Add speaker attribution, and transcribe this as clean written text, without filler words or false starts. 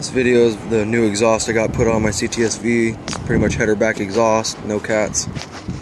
Speaker 1: This video is the new exhaust I got put on my Cts V. It's pretty much header back exhaust, no cats.